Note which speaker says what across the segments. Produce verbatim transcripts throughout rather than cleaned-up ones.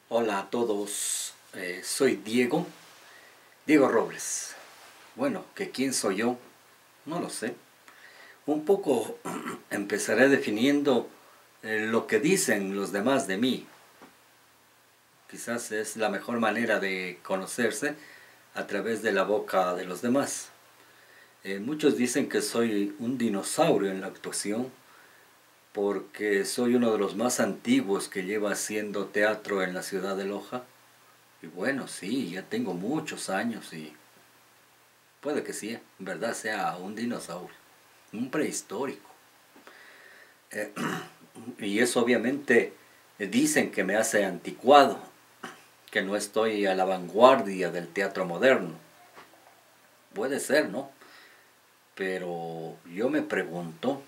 Speaker 1: Hola a todos, eh, soy Diego, Diego Robles. Bueno, que quién soy yo, no lo sé. Un poco empezaré definiendo eh, lo que dicen los demás de mí. Quizás es la mejor manera de conocerse a través de la boca de los demás. Eh, muchos dicen que soy un dinosaurio en la actuación porque soy uno de los más antiguos que lleva haciendo teatro en la ciudad de Loja. Y bueno, sí, ya tengo muchos años y puede que sí, en verdad sea un dinosaurio, un prehistórico. Eh, y eso obviamente eh, dicen que me hace anticuado, que no estoy a la vanguardia del teatro moderno. Puede ser, ¿no? Pero yo me pregunto,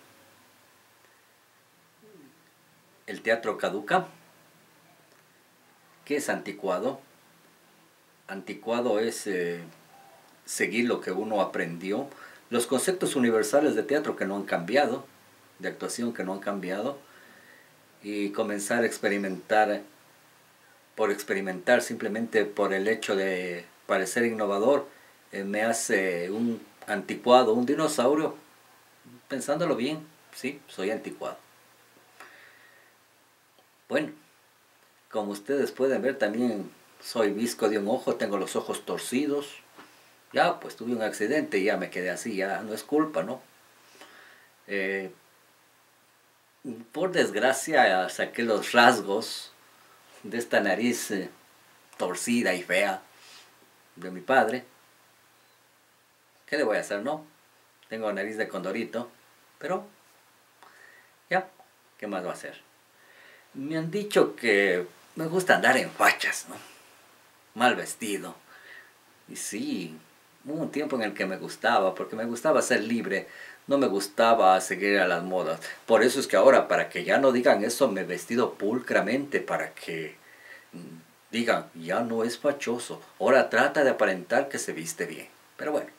Speaker 1: ¿el teatro caduca? ¿Qué es anticuado? Anticuado es eh, seguir lo que uno aprendió, los conceptos universales de teatro que no han cambiado, de actuación que no han cambiado, y comenzar a experimentar por experimentar, simplemente por el hecho de parecer innovador, eh, me hace un anticuado, un dinosaurio. Pensándolo bien, sí, soy anticuado. Bueno, como ustedes pueden ver, también soy visco de un ojo, tengo los ojos torcidos. Ya, pues tuve un accidente y ya me quedé así, ya no es culpa, ¿no? Eh, por desgracia saqué los rasgos de esta nariz eh, torcida y fea de mi padre. ¿Qué le voy a hacer, no? Tengo nariz de condorito, pero ya, ¿qué más va a hacer? Me han dicho que me gusta andar en fachas, ¿no? Mal vestido. Y sí, hubo un tiempo en el que me gustaba, porque me gustaba ser libre, no me gustaba seguir a las modas. Por eso es que ahora, para que ya no digan eso, me he vestido pulcramente, para que mm, digan, ya no es fachoso. Ahora trata de aparentar que se viste bien. Pero bueno,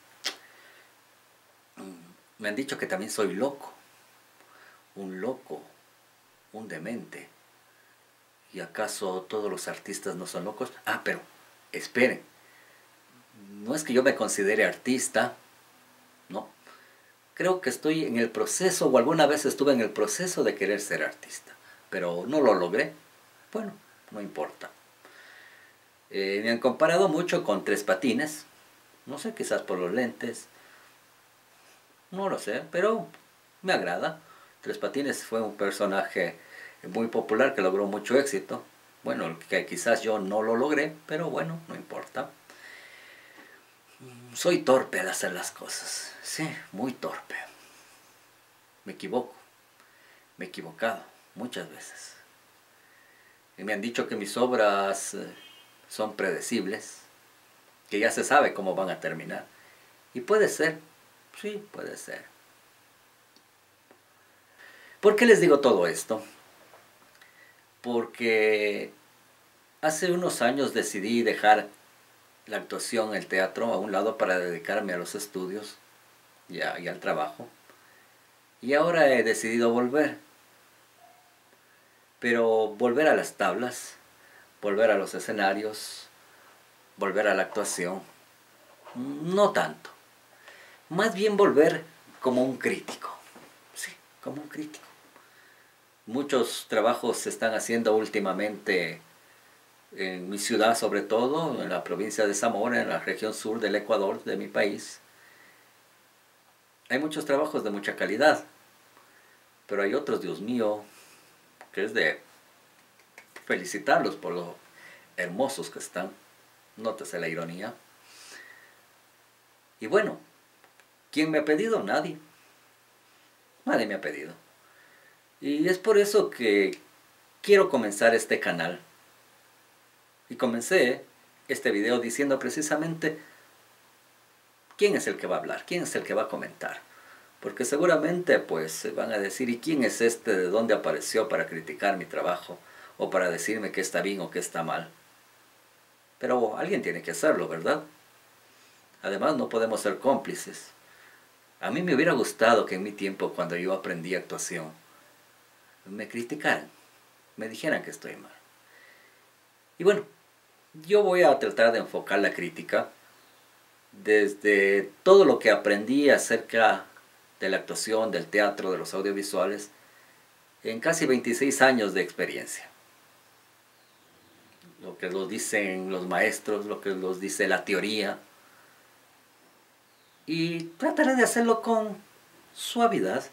Speaker 1: me han dicho que también soy loco, un loco, un demente. ¿Y acaso todos los artistas no son locos? Ah, pero esperen, no es que yo me considere artista, no. Creo que estoy en el proceso, o alguna vez estuve en el proceso de querer ser artista, pero no lo logré. Bueno, no importa. Eh, me han comparado mucho con Tres Patines, no sé, quizás por los lentes, no lo sé, pero me agrada. Tres Patines fue un personaje muy popular que logró mucho éxito. Bueno, que quizás yo no lo logré, pero bueno, no importa. Soy torpe al hacer las cosas, sí, muy torpe. Me equivoco, me he equivocado muchas veces. Y me han dicho que mis obras eh, son predecibles, que ya se sabe cómo van a terminar. Y puede ser, sí, puede ser. ¿Por qué les digo todo esto? Porque hace unos años decidí dejar la actuación, el teatro a un lado para dedicarme a los estudios y, a, y al trabajo. Y ahora he decidido volver. Pero volver a las tablas, volver a los escenarios, volver a la actuación, no tanto. Más bien volver como un crítico. Sí, como un crítico. Muchos trabajos se están haciendo últimamente en mi ciudad, sobre todo, en la provincia de Zamora, en la región sur del Ecuador, de mi país. Hay muchos trabajos de mucha calidad, pero hay otros, Dios mío, que es de felicitarlos por lo hermosos que están. Nótese la ironía. Y bueno, ¿quién me ha pedido? Nadie. Nadie me ha pedido. Y es por eso que quiero comenzar este canal. Y comencé este video diciendo precisamente quién es el que va a hablar, quién es el que va a comentar. Porque seguramente pues se van a decir, ¿y quién es este? ¿De dónde apareció para criticar mi trabajo? O para decirme que está bien o que está mal. Pero alguien tiene que hacerlo, ¿verdad? Además no podemos ser cómplices. A mí me hubiera gustado que en mi tiempo, cuando yo aprendí actuación, me criticaran, me dijeran que estoy mal. Y bueno, yo voy a tratar de enfocar la crítica desde todo lo que aprendí acerca de la actuación, del teatro, de los audiovisuales, en casi veintiséis años de experiencia. Lo que nos dicen los maestros, lo que nos dice la teoría. Y trataré de hacerlo con suavidad,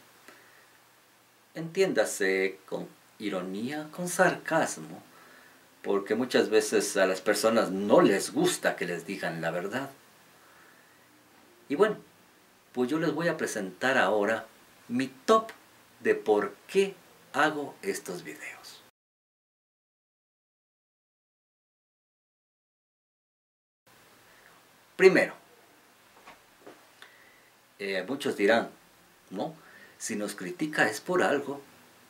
Speaker 1: entiéndase, con ironía, con sarcasmo, porque muchas veces a las personas no les gusta que les digan la verdad. Y bueno, pues yo les voy a presentar ahora mi top de por qué hago estos videos. Primero, eh, muchos dirán, ¿no? Si nos critica es por algo.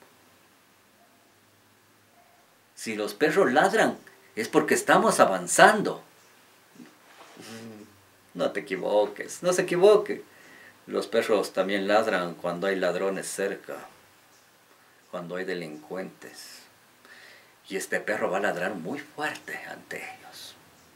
Speaker 1: Si los perros ladran es porque estamos avanzando. No te equivoques, no se equivoque. Los perros también ladran cuando hay ladrones cerca, cuando hay delincuentes. Y este perro va a ladrar muy fuerte ante ellos.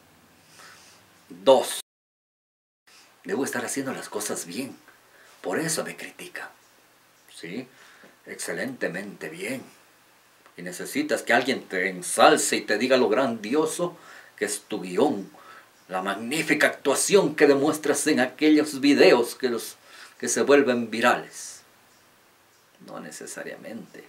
Speaker 1: Dos, debo estar haciendo las cosas bien. Por eso me critica. Sí, excelentemente bien. Y necesitas que alguien te ensalce y te diga lo grandioso que es tu guión. La magnífica actuación que demuestras en aquellos videos que, los, que se vuelven virales. No necesariamente.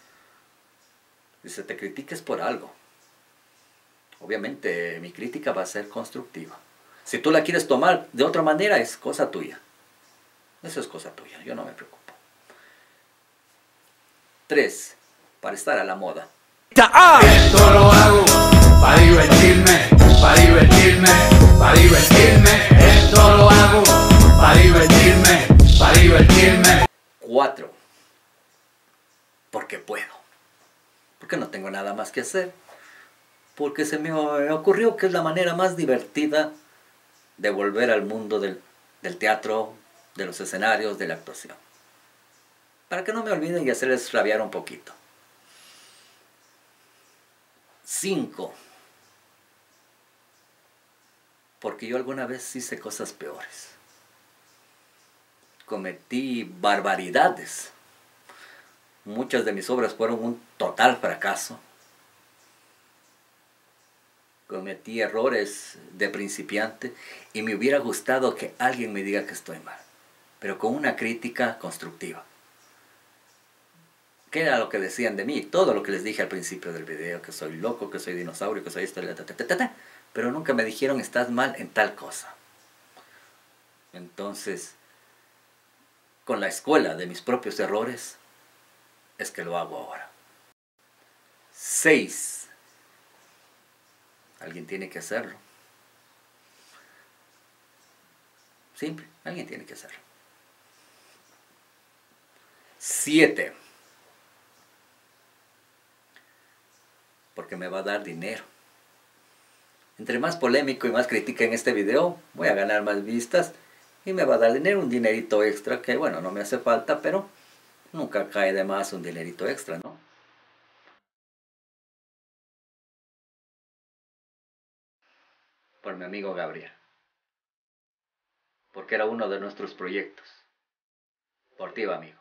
Speaker 1: Si se te critica es por algo. Obviamente mi crítica va a ser constructiva. Si tú la quieres tomar de otra manera es cosa tuya. Eso es cosa tuya, yo no me preocupo. Tres, para estar a la moda.
Speaker 2: Esto lo hago para divertirme, para divertirme, para divertirme. Esto lo hago para divertirme, para divertirme.
Speaker 1: Cuatro, porque puedo. Porque no tengo nada más que hacer. Porque se me ocurrió que es la manera más divertida de volver al mundo del, del teatro, de los escenarios, de la actuación. Para que no me olviden y hacerles rabiar un poquito. Cinco, porque yo alguna vez hice cosas peores. Cometí barbaridades. Muchas de mis obras fueron un total fracaso. Cometí errores de principiante y me hubiera gustado que alguien me diga que estoy mal, pero con una crítica constructiva. ¿Qué era lo que decían de mí? Todo lo que les dije al principio del video, que soy loco, que soy dinosaurio, que soy esto, ta, ta, ta, ta, ta, pero nunca me dijeron estás mal en tal cosa. Entonces, con la escuela de mis propios errores, es que lo hago ahora. Seis. Alguien tiene que hacerlo. Simple, alguien tiene que hacerlo. Siete. Porque me va a dar dinero. Entre más polémico y más crítica en este video, voy a ganar más vistas y me va a dar dinero, un dinerito extra que, bueno, no me hace falta, pero nunca cae de más un dinerito extra, ¿no? Por mi amigo Gabriel. Porque era uno de nuestros proyectos. Por ti, amigo.